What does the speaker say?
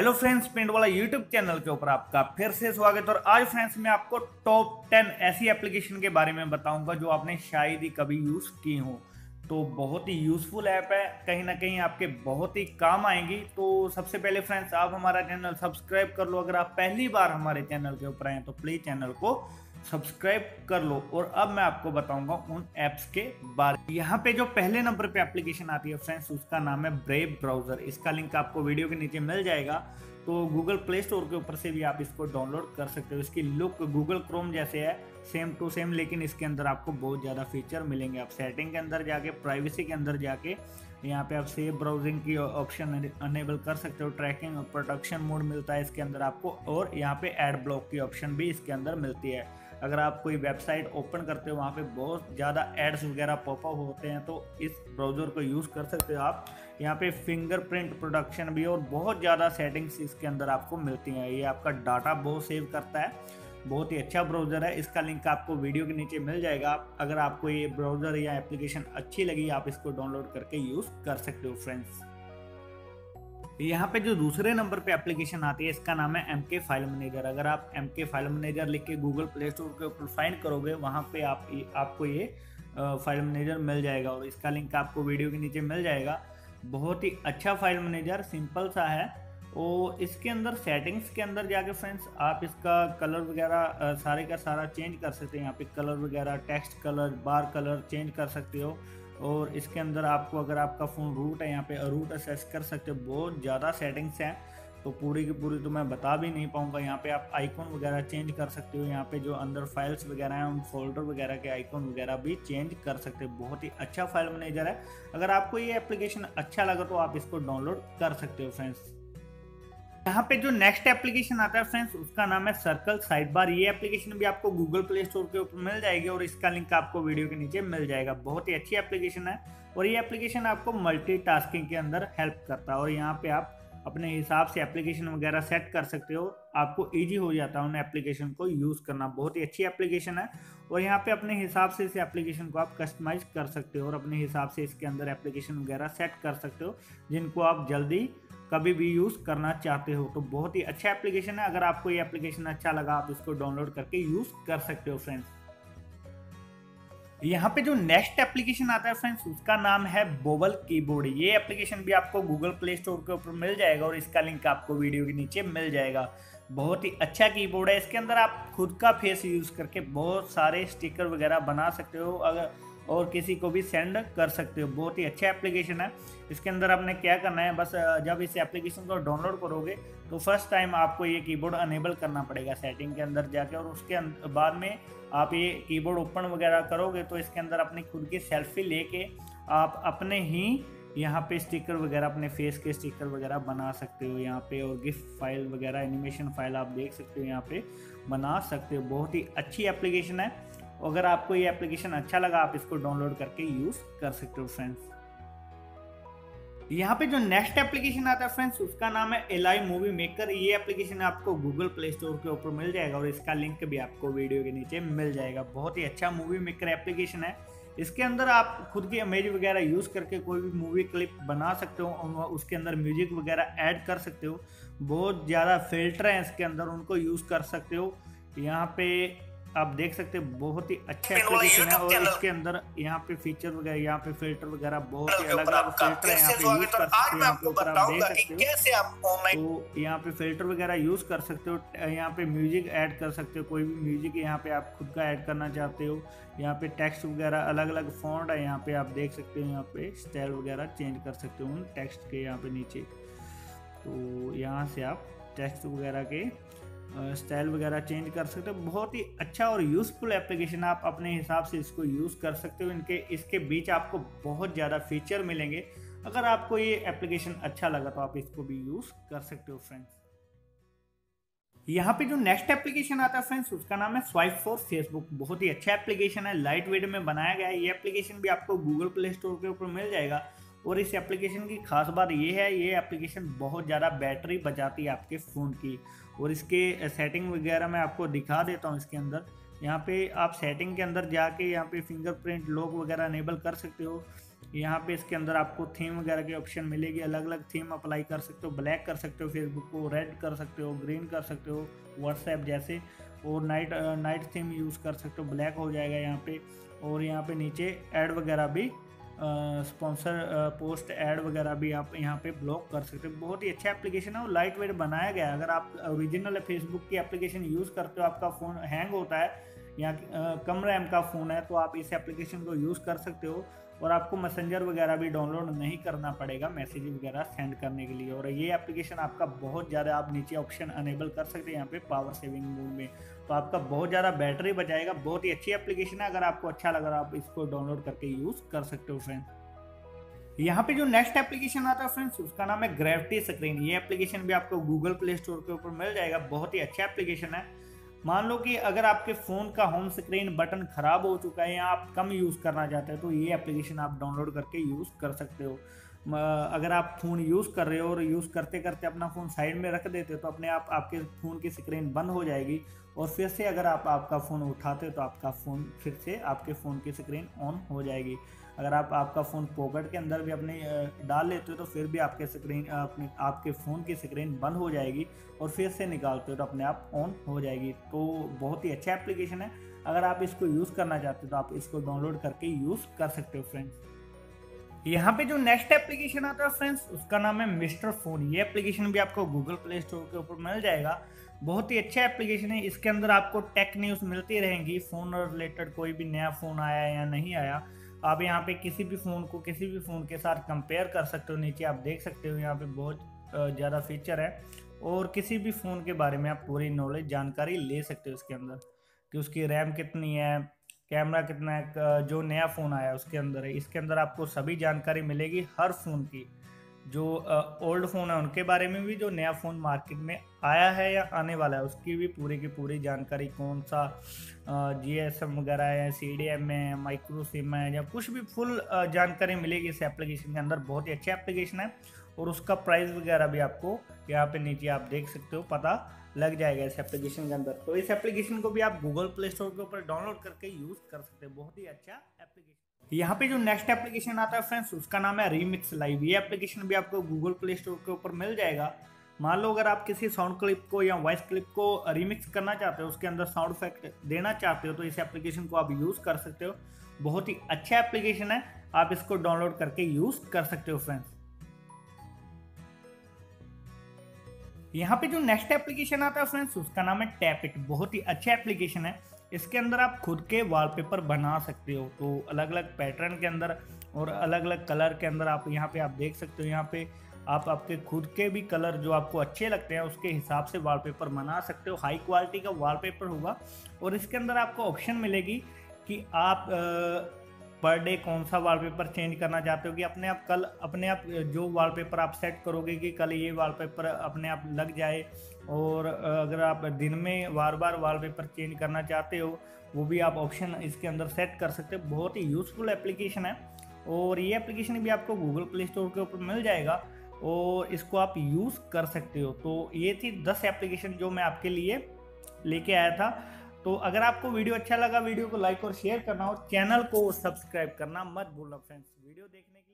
Hello friends, paint वाला YouTube channel के ऊपर आपका फिर से स्वागत। और आज फ्रेंड्स मैं आपको टॉप 10 ऐसी एप्लीकेशन के बारे में बताऊंगा जो आपने शायद ही कभी यूज़ की हो। तो बहुत ही यूज़फुल ऐप है, कहीं ना कहीं आपके बहुत ही काम आएंगी। तो सबसे पहले फ्रेंड्स आप हमारा चैनल सब्सक्राइब कर लो। अगर आप पहली बार हमारे चैनल के ऊपर आए तो प्लीज़ चैनल को सब्सक्राइब कर लो। और अब मैं आपको बताऊंगा उन ऐप्स के बारे में। यहाँ पे जो पहले नंबर पे एप्लीकेशन आती है फ्रेंड्स, उसका नाम है ब्रेव ब्राउजर। इसका लिंक आपको वीडियो के नीचे मिल जाएगा। तो गूगल प्ले स्टोर के ऊपर से भी आप इसको डाउनलोड कर सकते हो। इसकी लुक गूगल क्रोम जैसे है, सेम टू सेम, लेकिन इसके अंदर आपको बहुत ज़्यादा फीचर मिलेंगे। आप सेटिंग के अंदर जाके, प्राइवेसी के अंदर जाके यहाँ पे आप सेव ब्राउजिंग की ऑप्शन अनेबल कर सकते हो। ट्रैकिंग और प्रोटेक्शन मोड मिलता है इसके अंदर आपको, और यहाँ पे एड ब्लॉक की ऑप्शन भी इसके अंदर मिलती है। अगर आप कोई वेबसाइट ओपन करते हो वहाँ पे बहुत ज़्यादा एड्स वगैरह पॉपअप होते हैं, तो इस ब्राउज़र को यूज़ कर सकते हो आप। यहाँ पे फिंगरप्रिंट प्रोटेक्शन भी, और बहुत ज़्यादा सेटिंग्स इसके अंदर आपको मिलती हैं। ये आपका डाटा बहुत सेव करता है। बहुत ही अच्छा ब्राउज़र है। इसका लिंक आपको वीडियो के नीचे मिल जाएगा। अगर आपको ये ब्राउज़र या एप्लीकेशन अच्छी लगी, आप इसको डाउनलोड करके यूज़ कर सकते हो फ्रेंड्स। यहाँ पे जो दूसरे नंबर पे एप्लीकेशन आती है, इसका नाम है MK फाइल मैनेजर। अगर आप MK फाइल मैनेजर लिख के गूगल प्ले स्टोर के ऊपर फाइंड करोगे, वहाँ पे आपको ये फाइल मैनेजर मिल जाएगा, और इसका लिंक आपको वीडियो के नीचे मिल जाएगा। बहुत ही अच्छा फाइल मैनेजर, सिंपल सा है। और इसके अंदर सेटिंग्स के अंदर जाके फ्रेंड्स आप इसका कलर वगैरह सारे का सारा चेंज कर सकते हैं। यहाँ पे कलर वगैरह, text colour, bar colour change कर सकते हो। और इसके अंदर आपको, अगर आपका फ़ोन रूट है, यहाँ पे रूट असेस कर सकते हो। बहुत ज़्यादा सेटिंग्स हैं, तो पूरी की पूरी तो मैं बता भी नहीं पाऊँगा। यहाँ पे आप आइकॉन वगैरह चेंज कर सकते हो। यहाँ पे जो अंदर फाइल्स वगैरह हैं, उन फोल्डर वगैरह के आइकॉन वगैरह भी चेंज कर सकते हो। बहुत ही अच्छा फाइल मैनेजर है। अगर आपको ये एप्लीकेशन अच्छा लगा तो आप इसको डाउनलोड कर सकते हो फ्रेंड्स। यहाँ पे जो नेक्स्ट एप्लीकेशन आता है फ्रेंड्स, उसका नाम है सर्कल साइड बार। ये एप्लीकेशन भी आपको गूगल प्ले स्टोर के ऊपर मिल जाएगी, और इसका लिंक आपको वीडियो के नीचे मिल जाएगा। बहुत ही अच्छी एप्लीकेशन है, और ये एप्लीकेशन आपको मल्टीटास्किंग के अंदर हेल्प करता है। और यहाँ पे आप अपने हिसाब से एप्लीकेशन वगैरह सेट कर सकते हो। आपको ईजी हो जाता है उन एप्लीकेशन को यूज़ करना। बहुत ही अच्छी एप्लीकेशन है, और यहाँ पे अपने हिसाब से इस एप्लीकेशन को आप कस्टमाइज कर सकते हो, और अपने हिसाब से इसके अंदर एप्लीकेशन वगैरह सेट कर सकते हो जिनको आप जल्दी कभी भी यूज़ करना चाहते हो। तो बहुत ही अच्छा एप्लीकेशन है। अगर आपको ये एप्लीकेशन अच्छा लगा, आप इसको डाउनलोड करके यूज़ कर सकते हो फ्रेंड्स। यहाँ पे जो नेक्स्ट एप्लीकेशन आता है फ्रेंड्स, उसका नाम है बोबल कीबोर्ड। ये एप्लीकेशन भी आपको गूगल प्ले स्टोर के ऊपर मिल जाएगा, और इसका लिंक आपको वीडियो के नीचे मिल जाएगा। बहुत ही अच्छा कीबोर्ड है। इसके अंदर आप खुद का फेस यूज़ करके बहुत सारे स्टिकर वगैरह बना सकते हो, अगर और किसी को भी सेंड कर सकते हो। बहुत ही अच्छा एप्लीकेशन है। इसके अंदर आपने क्या करना है, बस जब इस एप्लीकेशन को डाउनलोड करोगे तो फर्स्ट टाइम आपको ये कीबोर्ड अनेबल करना पड़ेगा सेटिंग के अंदर जाके, और उसके बाद में आप ये कीबोर्ड ओपन वगैरह करोगे तो इसके अंदर अपनी खुद की सेल्फी लेके आप अपने ही यहाँ पे स्टिकर वगैरह, अपने फेस के स्टिकर वगैरह बना सकते हो यहाँ पे। और गिफ्ट फाइल वगैरह, एनिमेशन फाइल आप देख सकते हो यहाँ पे बना सकते हो। बहुत ही अच्छी एप्लीकेशन है। अगर आपको ये एप्लीकेशन अच्छा लगा, आप इसको डाउनलोड करके यूज़ कर सकते हो फ्रेंड्स। यहाँ पे जो नेक्स्ट एप्लीकेशन आता है फ्रेंड्स, उसका नाम है एलाई मूवी मेकर। ये एप्लीकेशन आपको गूगल प्ले स्टोर के ऊपर मिल जाएगा, और इसका लिंक भी आपको वीडियो के नीचे मिल जाएगा। बहुत ही अच्छा मूवी मेकर एप्लीकेशन है। इसके अंदर आप खुद की इमेज वगैरह यूज़ करके कोई भी मूवी क्लिप बना सकते हो, और उसके अंदर म्यूजिक वगैरह ऐड कर सकते हो। बहुत ज़्यादा फिल्टर हैं इसके अंदर, उनको यूज़ कर सकते हो। यहाँ पे आप देख सकते हो बहुत ही अच्छा एप्लीकेशन है। और इसके अंदर यहाँ पे फीचर वगैरह, यहाँ पे फिल्टर वगैरह बहुत ही अलग अलग फिल्टर है, यहाँ पे यूज कर सकते हो। यहाँ पे ऊपर आप देख सकते हो, तो यहाँ पे फिल्टर वगैरह यूज कर सकते हो। यहाँ पे म्यूजिक ऐड कर सकते हो, कोई भी म्यूजिक यहाँ पे आप खुद का ऐड करना चाहते हो। यहाँ पे टेक्स्ट वगैरह अलग अलग फॉन्ट है, यहाँ पे आप देख सकते हो। यहाँ पे स्टाइल वगैरह चेंज कर सकते हो उन टेक्स्ट के यहाँ पे नीचे। तो यहाँ से आप टेक्स्ट वगैरह के स्टाइल वगैरह चेंज कर सकते हो। बहुत ही अच्छा और यूज़फुल एप्लीकेशन, आप अपने हिसाब से इसको यूज़ कर सकते हो। इसके बीच आपको बहुत ज़्यादा फीचर मिलेंगे। अगर आपको ये एप्लीकेशन अच्छा लगा तो आप इसको भी यूज़ कर सकते हो फ्रेंड्स। यहाँ पे जो नेक्स्ट एप्लीकेशन आता है फ्रेंड्स, उसका नाम है स्वाइप फॉर फेसबुक। बहुत ही अच्छा एप्लीकेशन है, लाइट वेट में बनाया गया है। ये एप्लीकेशन भी आपको गूगल प्ले स्टोर के ऊपर मिल जाएगा, और इस एप्लीकेशन की खास बात ये है, ये एप्लीकेशन बहुत ज़्यादा बैटरी बचाती है आपके फ़ोन की। और इसके सेटिंग वगैरह मैं आपको दिखा देता हूँ। इसके अंदर यहाँ पे आप सेटिंग के अंदर जाके यहाँ पे फिंगरप्रिंट लॉक वगैरह अनेबल कर सकते हो। यहाँ पे इसके अंदर आपको थीम वगैरह की ऑप्शन मिलेगी, अलग अलग थीम अप्लाई कर सकते हो। ब्लैक कर सकते हो फेसबुक को, रेड कर सकते हो, ग्रीन कर सकते हो व्हाट्सएप जैसे, और नाइट थीम यूज़ कर सकते हो, ब्लैक हो जाएगा यहाँ पे। और यहाँ पे नीचे ऐड वगैरह भी, स्पॉन्सर पोस्ट ऐड वगैरह भी आप यहाँ पे ब्लॉक कर सकते हो। बहुत ही अच्छा एप्लीकेशन है और लाइट वेट बनाया गया है। अगर आप ओरिजिनल फेसबुक की एप्लीकेशन यूज़ करते हो, आपका फ़ोन हैंग होता है या कम रैम का फ़ोन है, तो आप इस एप्लीकेशन को यूज़ कर सकते हो। और आपको मैसेंजर वगैरह भी डाउनलोड नहीं करना पड़ेगा मैसेज वगैरह सेंड करने के लिए। और ये एप्लीकेशन आपका बहुत ज़्यादा, आप नीचे ऑप्शन अनेबल कर सकते हैं यहाँ पे पावर सेविंग मोड में, तो आपका बहुत ज़्यादा बैटरी बचाएगा। बहुत ही अच्छी एप्लीकेशन है, अगर आपको अच्छा लगा आप इसको डाउनलोड करके यूज़ कर सकते हो फ्रेंड्स। यहाँ पे जो नेक्स्ट एप्लीकेशन आता है फ्रेंड्स, उसका नाम है ग्रेविटी स्क्रीन। ये एप्लीकेशन भी आपको गूगल प्ले स्टोर के ऊपर मिल जाएगा। बहुत ही अच्छा एप्लीकेशन है। मान लो कि अगर आपके फ़ोन का होम स्क्रीन बटन ख़राब हो चुका है या आप कम यूज़ करना चाहते हैं, तो ये एप्लीकेशन आप डाउनलोड करके यूज़ कर सकते हो। अगर आप फ़ोन यूज़ कर रहे हो और यूज़ करते करते अपना फ़ोन साइड में रख देते हो, तो अपने आप आपके फ़ोन की स्क्रीन बंद हो जाएगी। और फिर से अगर आप आपका फ़ोन उठाते हो तो आपका फ़ोन फिर से आपके फ़ोन की स्क्रीन ऑन हो जाएगी। अगर आप आपका फ़ोन पॉकेट के अंदर भी अपने डाल लेते हो तो फिर भी आपके स्क्रीन आपके फ़ोन की स्क्रीन बंद हो जाएगी, और फिर से निकालते हो तो अपने आप ऑन हो जाएगी। तो बहुत ही अच्छा एप्लीकेशन है। अगर आप इसको यूज़ करना चाहते हो तो आप इसको डाउनलोड करके यूज़ कर सकते हो फ्रेंड्स। यहाँ पे जो नेक्स्ट एप्लीकेशन आता है फ्रेंड्स, उसका नाम है मिस्टर फोन। ये एप्लीकेशन भी आपको गूगल प्ले स्टोर के ऊपर मिल जाएगा। बहुत ही अच्छा एप्लीकेशन है। इसके अंदर आपको टेक न्यूज़ मिलती रहेंगी, फ़ोन रिलेटेड, कोई भी नया फ़ोन आया या नहीं आया। आप यहाँ पे किसी भी फ़ोन को किसी भी फ़ोन के साथ कंपेयर कर सकते हो। नीचे आप देख सकते हो यहाँ पे बहुत ज़्यादा फीचर है, और किसी भी फ़ोन के बारे में आप पूरी नॉलेज जानकारी ले सकते हो इसके अंदर, कि उसकी रैम कितनी है, कैमरा कितना है, जो नया फ़ोन आया उसके अंदर है। इसके अंदर आपको सभी जानकारी मिलेगी हर फ़ोन की। जो ओल्ड फ़ोन है उनके बारे में भी, जो नया फ़ोन मार्केट में आया है या आने वाला है उसकी भी पूरी की पूरी जानकारी, कौन सा GSM वगैरह है, CDM है, माइक्रो सिम है, या कुछ भी फुल जानकारी मिलेगी इस एप्लीकेशन के अंदर। बहुत ही अच्छा एप्लीकेशन है, और उसका प्राइस वगैरह भी आपको यहाँ पे नीचे आप देख सकते हो, पता लग जाएगा इस एप्लीकेशन के अंदर। तो इस एप्लीकेशन को भी आप गूगल प्ले स्टोर के ऊपर डाउनलोड करके यूज़ कर सकते हैं। बहुत ही अच्छा एप्लीकेशन। यहाँ पे जो नेक्स्ट एप्लीकेशन आता है फ्रेंड्स, उसका नाम है रीमिक्स लाइव। ये एप्लीकेशन भी आपको गूगल प्ले स्टोर के ऊपर मिल जाएगा। मान लो अगर आप किसी साउंड क्लिप को या वॉइस क्लिप को रीमिक्स करना चाहते हो, उसके अंदर साउंड इफेक्ट देना चाहते हो, तो इस एप्लीकेशन को आप यूज़ कर सकते हो। बहुत ही अच्छा एप्लीकेशन है, आप इसको डाउनलोड करके यूज़ कर सकते हो फ्रेंड्स। यहाँ पे जो नेक्स्ट एप्लीकेशन आता है फ्रेंड्स, उसका नाम है टैप इट। बहुत ही अच्छा एप्लीकेशन है। इसके अंदर आप खुद के वॉलपेपर बना सकते हो, तो अलग अलग पैटर्न के अंदर और अलग अलग कलर के अंदर आप यहाँ पे आप देख सकते हो। यहाँ पे आप आपके खुद के भी कलर जो आपको अच्छे लगते हैं उसके हिसाब से वॉलपेपर बना सकते हो। हाई क्वालिटी का वॉलपेपर होगा, और इसके अंदर आपको ऑप्शन मिलेगी कि आप पर डे कौन सा वॉलपेपर चेंज करना चाहते हो, कि अपने आप जो वॉलपेपर आप सेट करोगे कि कल ये वॉलपेपर अपने आप लग जाए। और अगर आप दिन में बार बार वॉलपेपर चेंज करना चाहते हो, वो भी आप ऑप्शन इसके अंदर सेट कर सकते हो। बहुत ही यूज़फुल एप्लीकेशन है, और ये एप्लीकेशन भी आपको गूगल प्ले स्टोर के ऊपर मिल जाएगा, और इसको आप यूज़ कर सकते हो। तो ये थी 10 एप्लीकेशन जो मैं आपके लिए लेके आया था। तो अगर आपको वीडियो अच्छा लगा, वीडियो को लाइक और शेयर करना, और चैनल को सब्सक्राइब करना मत भूलना फ्रेंड्स। वीडियो देखने के